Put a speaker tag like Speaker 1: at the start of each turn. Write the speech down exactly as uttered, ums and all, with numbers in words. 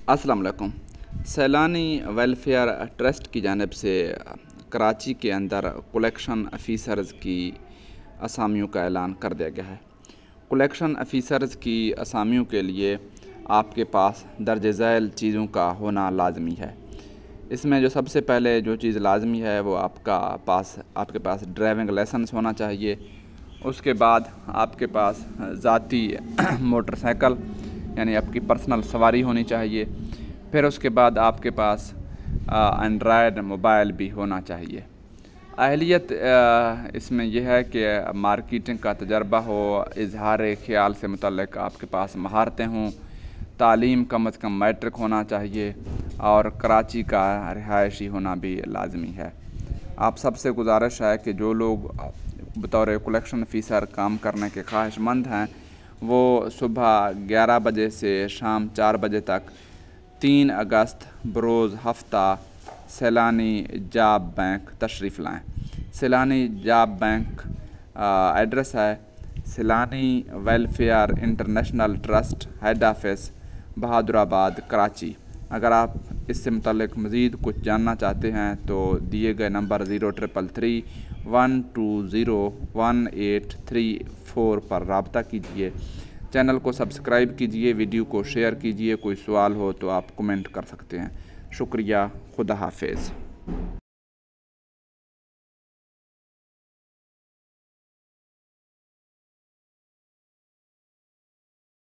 Speaker 1: अस्सलाम वालेकुम। सैलानी वेलफेयर ट्रस्ट की जानिब से कराची के अंदर कलेक्शन ऑफ़िसर्स की असामियों का ऐलान कर दिया गया है। कलेक्शन ऑफ़िसर्स की असामियों के लिए आपके पास दर्ज झैल चीज़ों का होना लाजमी है। इसमें जो सबसे पहले जो चीज़ लाजमी है वो आपका पास आपके पास ड्राइविंग लाइसेंस होना चाहिए। उसके बाद आपके पास ज़ाती मोटरसाइकिल यानी आपकी पर्सनल सवारी होनी चाहिए। फिर उसके बाद आपके पास एंड्रॉयड मोबाइल भी होना चाहिए। अहलियत इसमें यह है कि मार्केटिंग का तजर्बा हो, इजहार ख्याल से मुतल्लिक़ आपके पास महारतें हों, तालीम कम अज़ कम मैट्रिक होना चाहिए और कराची का रिहायशी होना भी लाजमी है। आप सबसे गुजारिश है कि जो लोग बतौर कलेक्शन ऑफ़िसर काम करने के ख्वाहिशमंद हैं वो सुबह ग्यारह बजे से शाम चार बजे तक तीन अगस्त बरोज़ हफ्ता सैलानी जॉब बैंक तशरीफ़ लाएँ। सैलानी जॉब बैंक एड्रेस है Saylani welfare international trust, head office Bahadurabad, Karachi. अगर आप इससे मुतल्लिक़ मज़ीद कुछ जानना चाहते हैं तो दिए गए number zero triple three one two zero one eight three four पर रब्ता कीजिए। चैनल को सब्सक्राइब कीजिए, वीडियो को शेयर कीजिए। कोई सवाल हो तो आप कमेंट कर सकते हैं। शुक्रिया, खुदा हाफिज़।